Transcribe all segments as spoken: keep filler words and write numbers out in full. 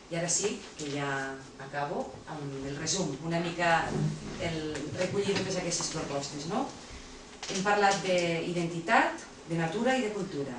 I ara sí, que ja acabo amb el resum, una mica recollir totes aquestes propostes. Hem parlat d'identitat, de natura i de cultura.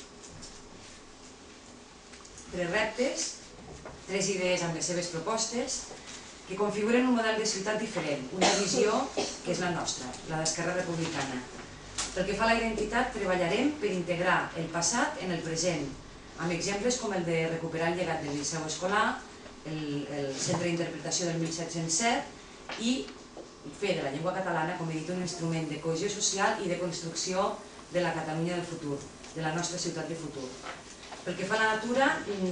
Tres reptes, tres idees amb les seves propostes, que configuren un model de ciutat diferent, una visió que és la nostra, la d'Esquerra Republicana. Pel que fa a la identitat, treballarem per integrar el passat en el present, amb exemples com el de recuperar el llegat del Liceu Escolar, el Centre d'Interpretació del mil set-cents set i fer de la llengua catalana, com he dit, un instrument de cohesió social i de construcció de la Catalunya del futur, de la nostra ciutat de futur. Pel que fa a la natura,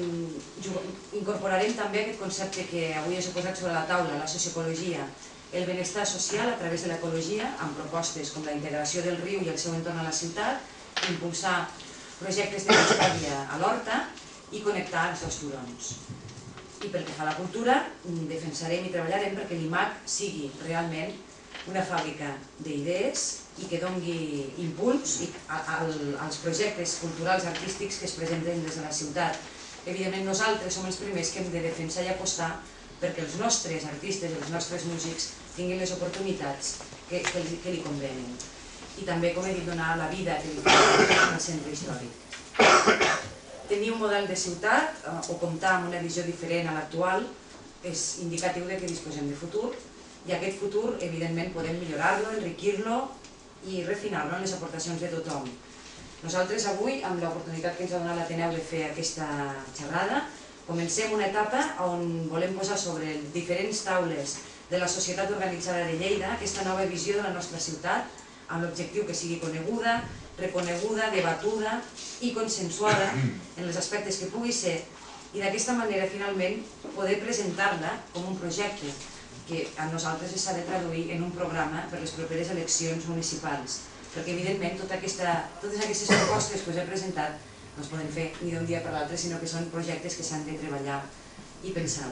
incorporarem també aquest concepte que avui us he posat sobre la taula, la socioecologia, el benestar social a través de l'ecologia, amb propostes com la integració del riu i el seu entorn a la ciutat, impulsar projectes de custòdia a l'horta i connectar els dos turons. I pel que fa a la cultura, defensarem i treballarem perquè l'I M A C sigui realment una fàbrica d'idees i que doni impuls als projectes culturals artístics que es presenten des de la ciutat. Evidentment, nosaltres som els primers que hem de defensar i apostar perquè els nostres artistes i els nostres músics tinguin les oportunitats que li convenen. I també, com he dit, donar la vida que li fa al centre històric. Tenir un model de ciutat o comptar amb una visió diferent a l'actual és indicatiu que disposem de futur i aquest futur, evidentment, podem millorar-lo, enriquir-lo i refinar-lo en les aportacions de tothom. Nosaltres avui, amb l'oportunitat que ens ha donat l'Ateneu de fer aquesta xerrada, comencem una etapa on volem posar sobre diferents taules de la societat organitzada de Lleida aquesta nova visió de la nostra ciutat, amb l'objectiu que sigui coneguda, reconeguda, debatuda i consensuada en els aspectes que pugui ser i d'aquesta manera, finalment, poder presentar-la com un projecte que a nosaltres s'ha de traduir en un programa per les properes eleccions municipals. Perquè, evidentment, totes aquestes propostes que us he presentat no es poden fer ni d'un dia per l'altre, sinó que són projectes que s'han de treballar i pensar.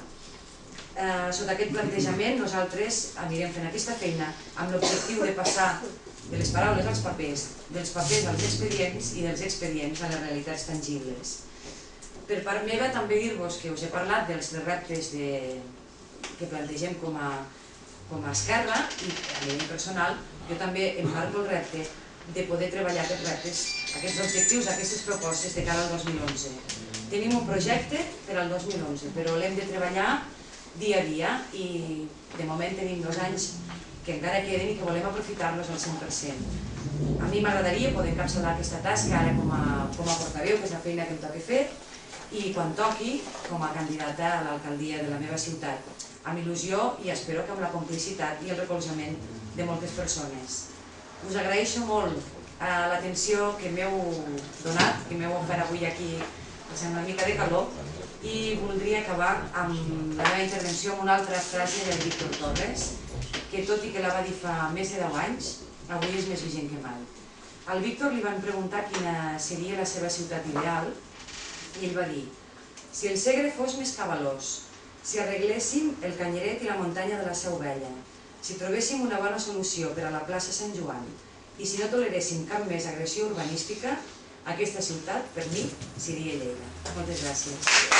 Sota aquest plantejament, nosaltres anirem fent aquesta feina amb l'objectiu de passar de les paraules als papers, dels papers als expedients i dels expedients a les realitats tangibles. Per part meva, també dir-vos que us he parlat dels tres reptes que plantegem com a esquerra i a nivell personal. Jo també em marco el repte de poder treballar aquests reptes, aquests objectius, aquestes propostes de cara al dos mil onze. Tenim un projecte per al dos mil onze, però l'hem de treballar dia a dia i de moment tenim dos anys que encara queden i que volem aprofitar-los al cent per cent. A mi m'agradaria poder encapçalar aquesta tasca ara com a portaveu, que és la feina que em toca fer, i quan toqui com a candidata a l'alcaldia de la meva ciutat, amb il·lusió i espero que amb la complicitat i el recolzament de moltes persones. Us agraeixo molt l'atenció que m'heu donat, que m'heu ofert avui aquí, passant una mica de calor, i voldria acabar amb la meva intervenció amb una altra frase del Víctor Torres, que tot i que la va dir fa més de deu anys, avui és més vigent que mai. Al Víctor li van preguntar quina seria la seva ciutat ideal i ell va dir: si el Segre fos més cabalós, si arregléssim el canyeret i la muntanya de la Seu Vella, si trobéssim una bona solució per a la plaça Sant Joan i si no toleréssim cap més agressió urbanística, aquesta ciutat, per mi, seria Lleida. Moltes gràcies.